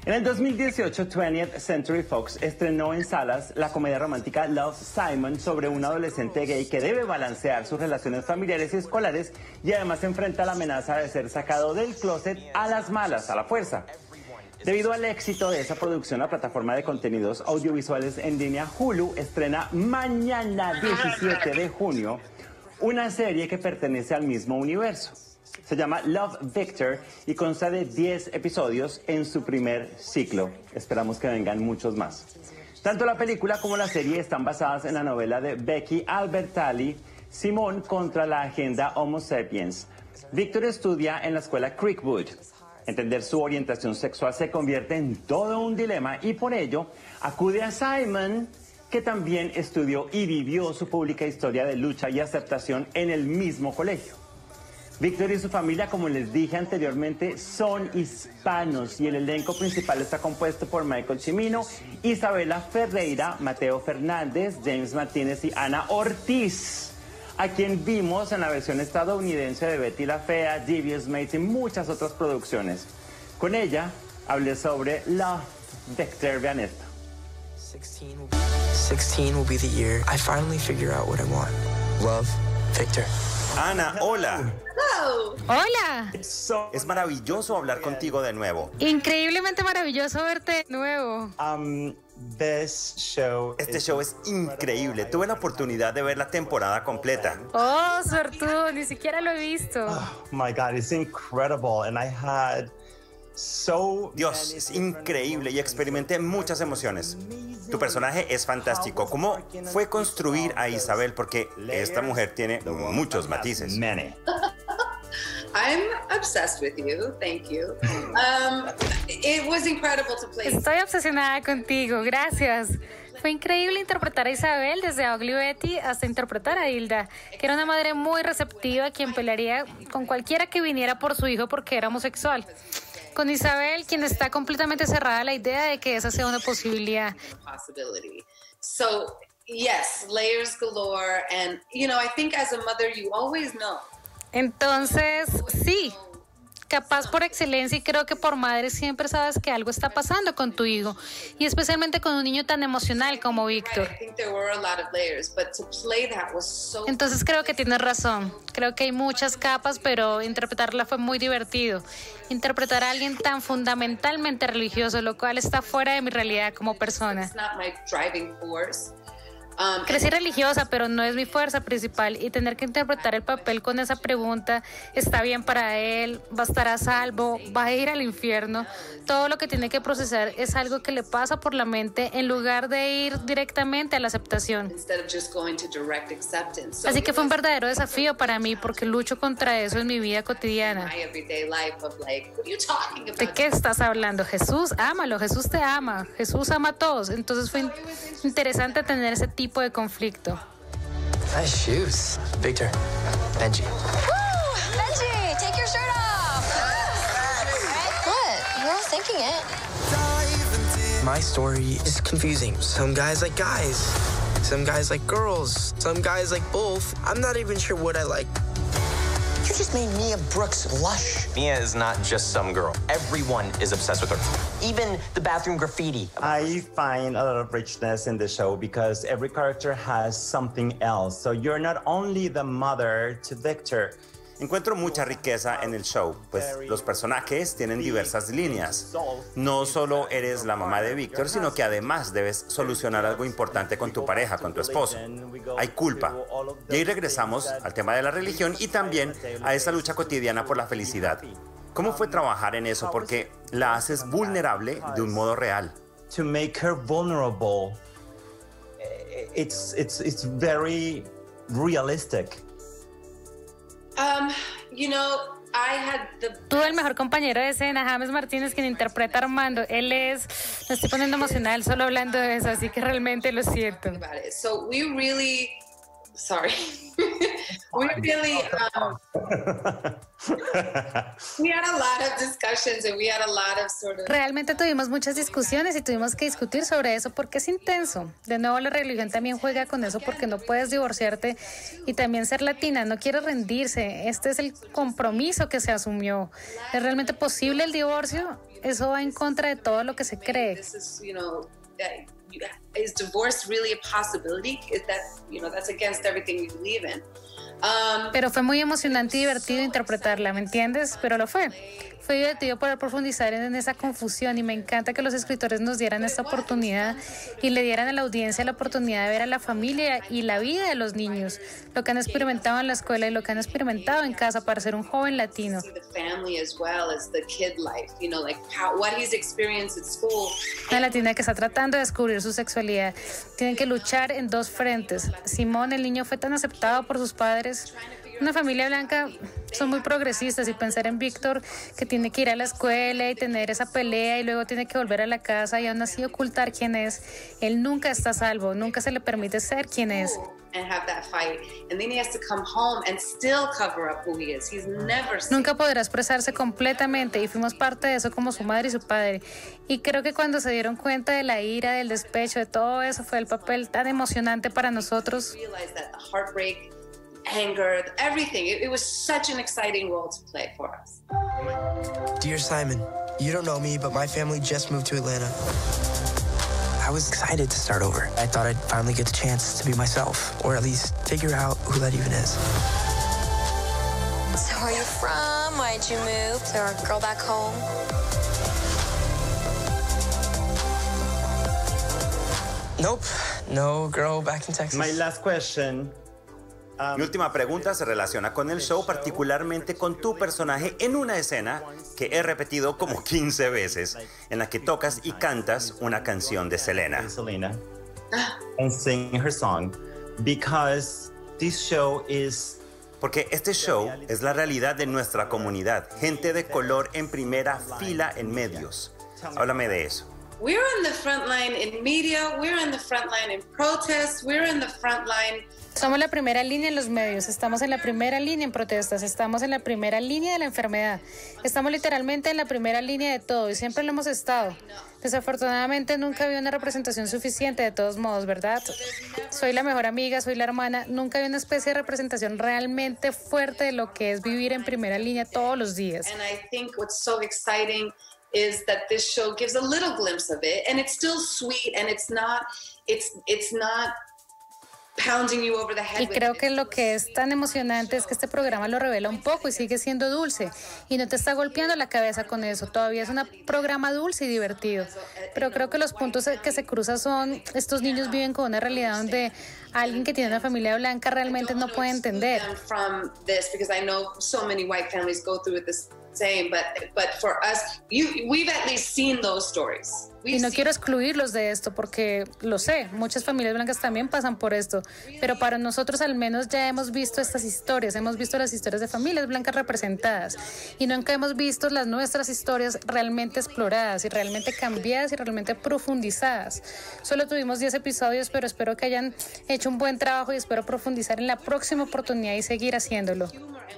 En el 2018, 20th Century Fox estrenó en salas la comedia romántica Love, Simon, sobre un adolescente gay que debe balancear sus relaciones familiares y escolares y además enfrenta la amenaza de ser sacado del closet a las malas, a la fuerza. Debido al éxito de esa producción, la plataforma de contenidos audiovisuales en línea Hulu estrena mañana 17 de junio una serie que pertenece al mismo universo. Se llama Love, Victor y consta de 10 episodios en su primer ciclo. Esperamos que vengan muchos más. Tanto la película como la serie están basadas en la novela de Becky Albertalli, Simón contra la agenda Homo sapiens. Victor estudia en la escuela Creekwood. Entender su orientación sexual se convierte en todo un dilema y por ello acude a Simon, que también estudió y vivió su pública historia de lucha y aceptación en el mismo colegio. Victor y su familia, como les dije anteriormente, son hispanos y el elenco principal está compuesto por Michael Cimino, Isabela Ferreira, Mateo Fernández, James Martínez y Ana Ortiz, a quien vimos en la versión estadounidense de Betty la Fea, Devious Mates y muchas otras producciones. Con ella hablé sobre Love, Victor. Vean esto. 16 will be the year I finally figure out what I want. Love, Victor. Ana, hola. Hola. Es maravilloso hablar contigo de nuevo. Increíblemente maravilloso verte de nuevo. Este show es increíble. Tuve la oportunidad de ver la temporada completa. Oh, suertudo, ni siquiera lo he visto. Oh my God, it's incredible. And I had Dios, es increíble y experimenté muchas emociones. Tu personaje es fantástico. ¿Cómo fue construir a Isabel? Porque esta mujer tiene muchos matices. I'm obsessed with you. Thank you. It was incredible to play. Estoy obsesionada contigo. Gracias. Fue increíble interpretar a Isabel desde Ugly Betty hasta interpretar a Hilda, que era una madre muy receptiva quien pelearía con cualquiera que viniera por su hijo porque era homosexual. Con Isabel, quien está completamente cerrada a la idea de que esa sea una posibilidad. So, yes, layers galore, and I think as a mother you always know. Entonces, sí, capaz por excelencia y creo que por madre siempre sabes que algo está pasando con tu hijo y especialmente con un niño tan emocional como Víctor. Entonces creo que tienes razón. Creo que hay muchas capas, pero interpretarla fue muy divertido. Interpretar a alguien tan fundamentalmente religioso, lo cual está fuera de mi realidad como persona. Crecí religiosa, pero no es mi fuerza principal y tener que interpretar el papel con esa pregunta, ¿está bien para él? ¿Va a estar a salvo? ¿Va a ir al infierno? Todo lo que tiene que procesar es algo que le pasa por la mente en lugar de ir directamente a la aceptación. Así que fue un verdadero desafío para mí porque lucho contra eso en mi vida cotidiana. ¿De qué estás hablando? Jesús, ámalo, Jesús te ama, Jesús ama a todos. Entonces fue interesante tener ese tipo de conflicto. Nice shoes. Victor, Benji. Woo! Benji, take your shirt off. What? You're all thinking it. My story is confusing. Some guys like guys. Some guys like girls. Some guys like both. I'm not even sure what I like. You just made Mia Brooks lush. Mia is not just some girl. Everyone is obsessed with her. Even the bathroom graffiti. I find a lot of richness in the show because every character has something else. So you're not only the mother to Victor. Encuentro mucha riqueza en el show, pues los personajes tienen diversas líneas. No solo eres la mamá de Víctor, sino que además debes solucionar algo importante con tu pareja, con tu esposo. Hay culpa. Y ahí regresamos al tema de la religión y también a esa lucha cotidiana por la felicidad. ¿Cómo fue trabajar en eso? Porque la haces vulnerable de un modo real. To make her vulnerable, it's very realistic. Tuve el mejor compañero de escena, James Martínez, quien interpreta a Armando. Él es, me estoy poniendo emocional solo hablando de eso, así que realmente lo siento. sorry. We really, we had a lot of discussions and we had a lot of sort of... Realmente tuvimos muchas discusiones y tuvimos que discutir sobre eso porque es intenso. De nuevo, la religión también juega con eso porque no puedes divorciarte y también ser latina, no quieres rendirse. Este es el compromiso que se asumió. ¿Es realmente posible el divorcio? Eso va en contra de todo lo que se cree. Is divorce really a possibility? Is that, that's against everything we believe in. Pero fue muy emocionante y divertido interpretarla, ¿me entiendes? Pero lo fue. Fue divertido poder profundizar en esa confusión y me encanta que los escritores nos dieran esta oportunidad y le dieran a la audiencia la oportunidad de ver a la familia y la vida de los niños, lo que han experimentado en la escuela y lo que han experimentado en casa para ser un joven latino. Una latina que está tratando de descubrir su sexualidad. Tienen que luchar en dos frentes. Simón, el niño, fue tan aceptado por sus padres. Una familia blanca son muy progresistas y pensar en Víctor, que tiene que ir a la escuela y tener esa pelea y luego tiene que volver a la casa y aún así ocultar quién es. Él nunca está a salvo, nunca se le permite ser quien es. Nunca podrá expresarse completamente y fuimos parte de eso como su madre y su padre. Y creo que cuando se dieron cuenta de la ira, del despecho, de todo eso, fue el papel tan emocionante para nosotros. Anger, everything. It was such an exciting role to play for us. Dear Simon, you don't know me, but my family just moved to Atlanta. I was excited to start over. I thought I'd finally get the chance to be myself, or at least figure out who that even is. So where are you from? Why'd you move? Is there a girl back home? Nope, no girl back in Texas. My last question. Mi última pregunta se relaciona con el show, particularmente con tu personaje en una escena que he repetido como 15 veces, en la que tocas y cantas una canción de Selena. And sing her song, because this show is... Porque este show es la realidad de nuestra comunidad, gente de color en primera fila en medios. Háblame de eso. We're on the front line in media, we're on the front line in protests, we're on the front line. Somos la primera línea en los medios, estamos en la primera línea en protestas, estamos en la primera línea de la enfermedad, estamos literalmente en la primera línea de todo y siempre lo hemos estado. Desafortunadamente nunca había una representación suficiente de todos modos, ¿verdad? Soy la mejor amiga, soy la hermana, nunca había una especie de representación realmente fuerte de lo que es vivir en primera línea todos los días. And I think what's so exciting is that this show gives a little glimpse of it, and it's still sweet, and it's not pounding you over the head. Y creo que lo que es tan emocionante es que este programa lo revela un poco y sigue siendo dulce y no te está golpeando la cabeza con eso. Todavía es un programa dulce y divertido. Pero creo que los puntos que se cruzan son, estos niños viven con una realidad donde alguien que tiene una familia blanca realmente no puede entender. But for us, we've at least seen those stories. Y no quiero excluirlos de esto porque lo sé, muchas familias blancas también pasan por esto, pero para nosotros al menos ya hemos visto estas historias, hemos visto las historias de familias blancas representadas y nunca hemos visto las nuestras historias realmente exploradas y realmente cambiadas y realmente profundizadas. Solo tuvimos 10 episodios, pero espero que hayan hecho un buen trabajo y espero profundizar en la próxima oportunidad y seguir haciéndolo.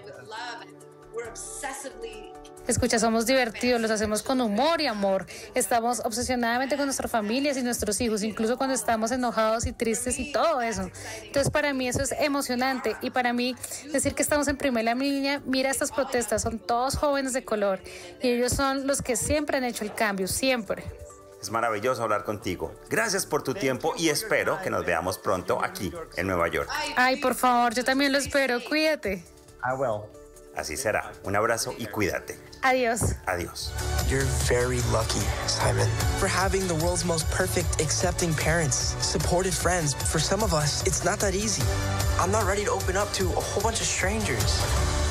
Escucha, somos divertidos, los hacemos con humor y amor. Estamos obsesionadamente con nuestras familias y nuestros hijos, incluso cuando estamos enojados y tristes y todo eso. Entonces, para mí eso es emocionante y para mí decir que estamos en primera línea, mira estas protestas, son todos jóvenes de color y ellos son los que siempre han hecho el cambio, siempre. Es maravilloso hablar contigo. Gracias por tu tiempo y espero que nos veamos pronto aquí en Nueva York. Ay, por favor, yo también lo espero. Cuídate. I will. Así será. Un abrazo y cuídate. Adiós. Adiós. You're very lucky, Simon, for having the world's most perfect, accepting parents, supportive friends. For some of us, it's not that easy. I'm not ready to open up to a whole bunch of strangers.